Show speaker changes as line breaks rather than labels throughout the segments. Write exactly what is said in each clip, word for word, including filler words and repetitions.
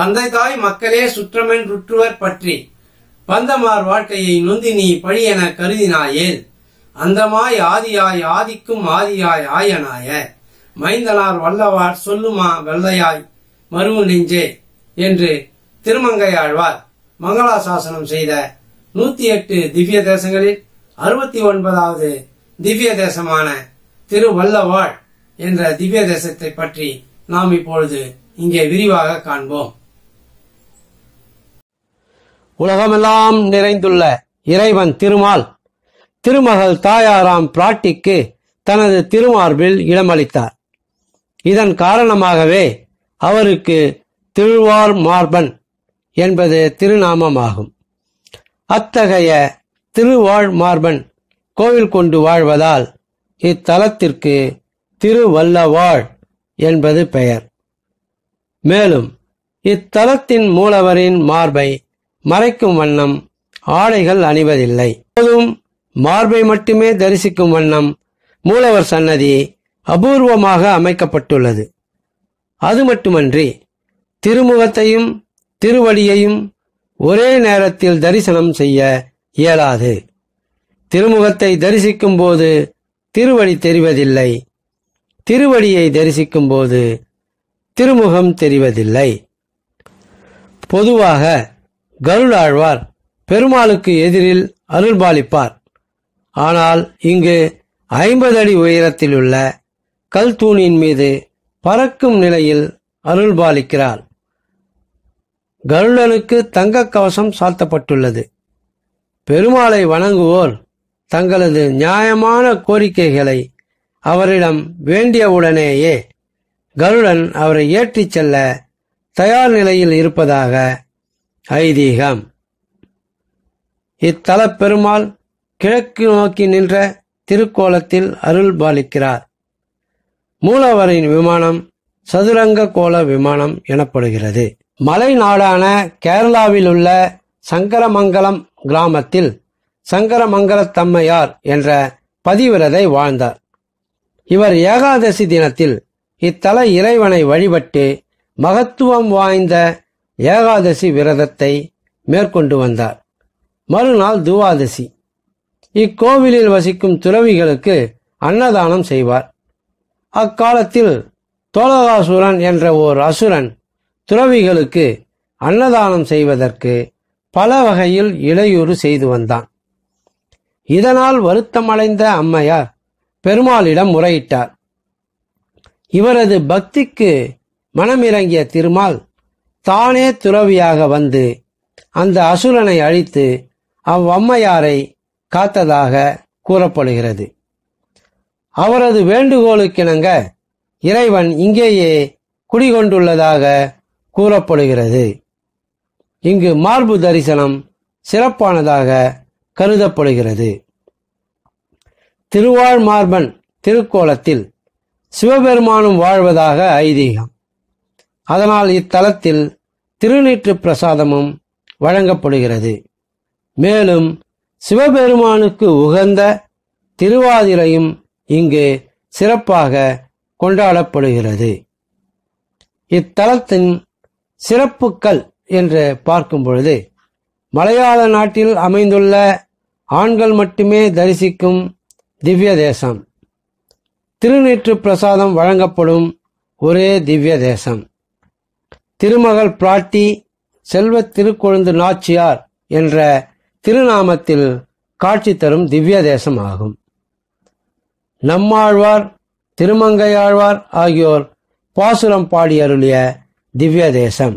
தந்தை தாய் மக்களே சுற்றமென்றுற்றுவர் பற்றி பந்தமார் வாழ்க்கையை நொந்தி நீ பழியென கருதினாயேல் அந்தமாய் ஆதியாய் ஆதிக்கும் ஆதியாய் ஆயனாய மைந்தனார் வல்லவார் சொல்லுமா வெள்ளையாய் மருவு நெஞ்சே என்று திருமங்கையாழ்வார் மங்களாசாசனம் செய்த நூத்தி எட்டு திவ்ய தேசங்களில் அறுபத்தி ஒன்பதாவது திவ்ய தேசமான திருவல்லவாழ் என்ற திவ்ய தேசத்தை பற்றி நாம் இப்பொழுது இங்கே விரிவாக காண்போம். உலகமெல்லாம் நிறைந்துள்ள இறைவன் திருமால் திருமகள் தாயாராம் பிராட்டிக்கு தனது திருமார்பில் இடமளித்தார். இதன் காரணமாகவே அவருக்கு திருவார் மார்பன் என்பது திருநாமமாகும். அத்தகைய திருவாழ் மார்பன் கோவில் கொண்டு வாழ்வதால் இத்தலத்திற்கு திருவல்லவாழ் என்பது பெயர். மேலும் இத்தலத்தின் மூலவரின் மார்பை மறைக்கும் வண்ணம் ஆடைகள் அணிவதில்லை. போதும் மார்பை மட்டுமே தரிசிக்கும் வண்ணம் மூலவர் சன்னதி அபூர்வமாக அமைக்கப்பட்டுள்ளது. அது மட்டுமன்றி திருமுகத்தையும் திருவடியையும் ஒரே நேரத்தில் தரிசனம் செய்ய இயலாது. திருமுகத்தை தரிசிக்கும் போது திருவடி தெரிவதில்லை, திருவடியை தரிசிக்கும் போது திருமுகம் தெரிவதில்லை. பொதுவாக கருடாழ்வார் பெருமாளுக்கு எதிரில் அருள்பாலிப்பார். ஆனால் இங்கு ஐம்பது அடி உயரத்தில் உள்ள கல் தூணின் மீது பறக்கும் நிலையில் அருள்பாலிக்கிறார். கருடனுக்கு தங்க கவசம் சாத்தப்பட்டுள்ளது. பெருமாளை வணங்குவோர் தங்களது நியாயமான கோரிக்கைகளை அவரிடம் வேண்டியவுடனேயே கருடன் அவரை ஏற்றிச் செல்ல தயார் நிலையில் இருப்பதாக ஐதீகம். இத்தல பெருமாள் கிழக்கு நோக்கி நின்ற திருக்கோலத்தில் அருள் பாலிக்கிறார். மூலவரின் விமானம் சதுரங்க கோல விமானம் எனப்படுகிறது. மலை நாடான கேரளாவில் உள்ள சங்கரமங்கலம் கிராமத்தில் சங்கரமங்கலத்தம்மையார் என்ற பதிவிரதை வாழ்ந்தார். இவர் ஏகாதசி தினத்தில் இத்தல இறைவனை வழிபட்டு மகத்துவம் வாய்ந்த ஏகாதசி விரதத்தை மேற்கொண்டு வந்தார். மறுநாள் துவாதசி. இக்கோவிலில் வசிக்கும் துறவிகளுக்கு அன்னதானம் செய்வார். அக்காலத்தில் தோலகாசுரன் என்ற ஓர் அசுரன் துறவிகளுக்கு அன்னதானம் செய்வதற்கு பல வகையில் இடையூறு செய்து வந்தான். இதனால் வருத்தமடைந்த அம்மையார் பெருமாளிடம் முறையிட்டார். இவரது பக்திக்கு மனமிறங்கிய திருமால் தானே துறவியாக வந்து அந்த அசுரனை அழித்து அவ்வம்மையாரை காத்ததாக கூறப்படுகிறது. அவரது வேண்டுகோளுக்கிணங்க இறைவன் இங்கேயே குடிகொண்டுள்ளதாக கூறப்படுகிறது. இங்கு மார்பு தரிசனம் சிறப்பானதாக கருதப்படுகிறது. திருவாழ் மார்பன் திருக்கோலத்தில் சிவபெருமானும் வாழ்வதாக ஐதீகம். அதனால் இத்தலத்தில் திருநீற்று பிரசாதமும் வழங்கப்படுகிறது. மேலும் சிவபெருமானுக்கு உகந்த திருவாதிரையும் இங்கு சிறப்பாக கொண்டாடப்படுகிறது. இத்தலத்தின் சிறப்புக்கள் என்று பார்க்கும் பொழுது மலையாள நாட்டில் அமைந்துள்ள ஆண்கள் மட்டுமே தரிசிக்கும் திவ்ய தேசம், திருநீற்று பிரசாதம் வழங்கப்படும் ஒரே திவ்ய தேசம், திருமகள் பிராட்டி செல்வ திருக்கொழுந்து நாச்சியார் என்ற திருநாமத்தில் காட்சி தரும் திவ்ய தேசம் ஆகும். நம்மாழ்வார் திருமங்கையாழ்வார் ஆகியோர் பாசுரம் பாடி அருளிய திவ்ய தேசம்.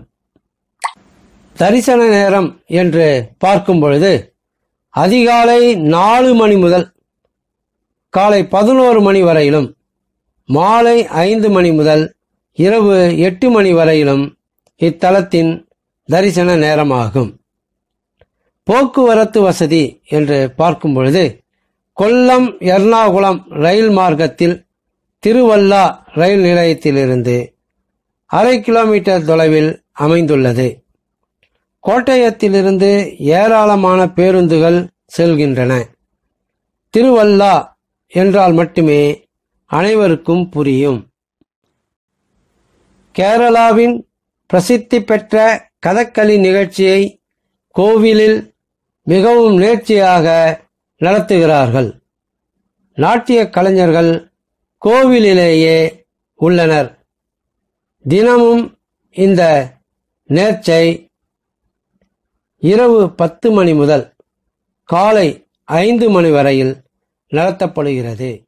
தரிசன நேரம் என்று பார்க்கும் பொழுது அதிகாலை நாலு மணி முதல் காலை பதினோரு மணி வரையிலும், மாலை ஐந்து மணி முதல் இரவு எட்டு மணி வரையிலும் இத்தலத்தின் தரிசன நேரமாகும். போக்குவரத்து வசதி என்று பார்க்கும் பொழுது கொல்லம் எர்ணாகுளம் ரயில் மார்க்கத்தில் திருவல்லா ரயில் நிலையத்திலிருந்து அரை கிலோமீட்டர் தொலைவில் அமைந்துள்ளது. கோட்டயத்திலிருந்து ஏராளமான பேருந்துகள் செல்கின்றன. திருவல்லா என்றால் மட்டுமே அனைவருக்கும் புரியும். கேரளாவின் பிரசித்தி பெற்ற கதகளி நிகழ்ச்சியை கோவிலில் மிகவும் நேர்த்தியாக நடத்துகிறார்கள். நாட்டிய கலைஞர்கள் கோவிலிலேயே உள்ளனர். தினமும் இந்த நேர்ச்சை இரவு பத்து மணி முதல் காலை ஐந்து மணி வரையில் நடத்தப்படுகிறது.